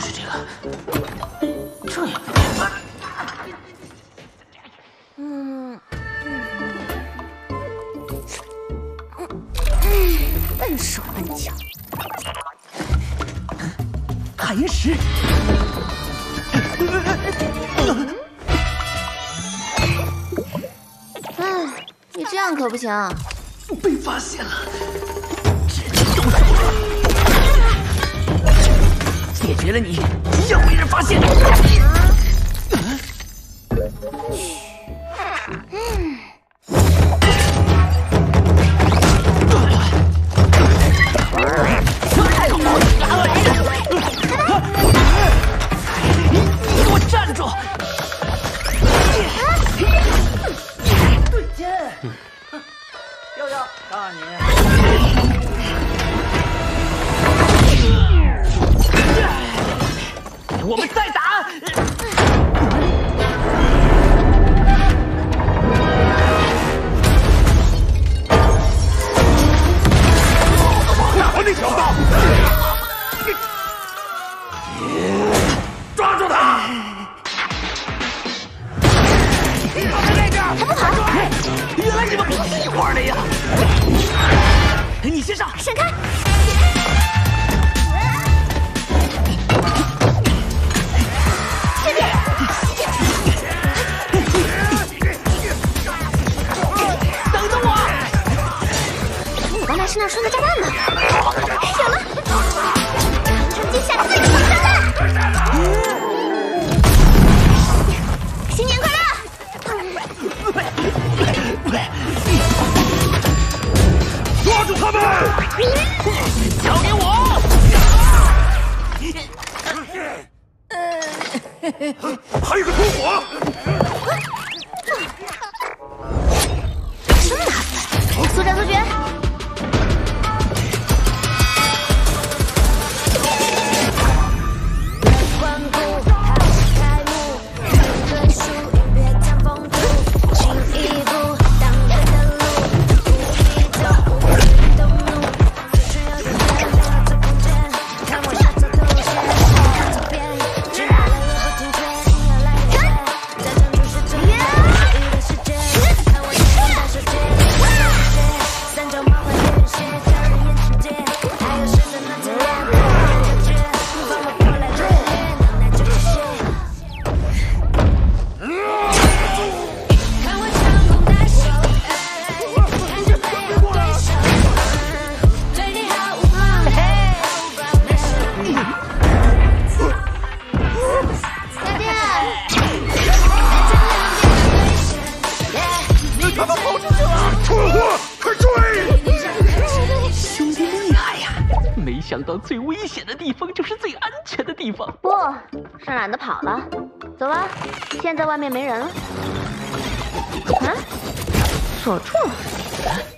就是这个，这样。 笨手笨脚。 海岩石。 你这样可不行。 被发现了，直接动手了。解决了你，要被人发现。你给我站住！对天！悠悠，告诉你。我们再打！ 打完那小子！抓住他！放在那边！ 还不跑！ 原来你们不是一块儿的呀！你先上， 闪开！ 等等我！ 我刚才是那拴的炸弹吗？有了！长城接下最后炸弹！新年快乐！ 抓住他们！ 交给我！ 还有个同伙！ 真麻烦！速战速决！ 他们跑出去了！蠢货，快追！ 兄弟厉害呀！没想到最危险的地方就是最安全的地方。 不是懒得跑了。走吧，现在外面没人了。啊，锁住了。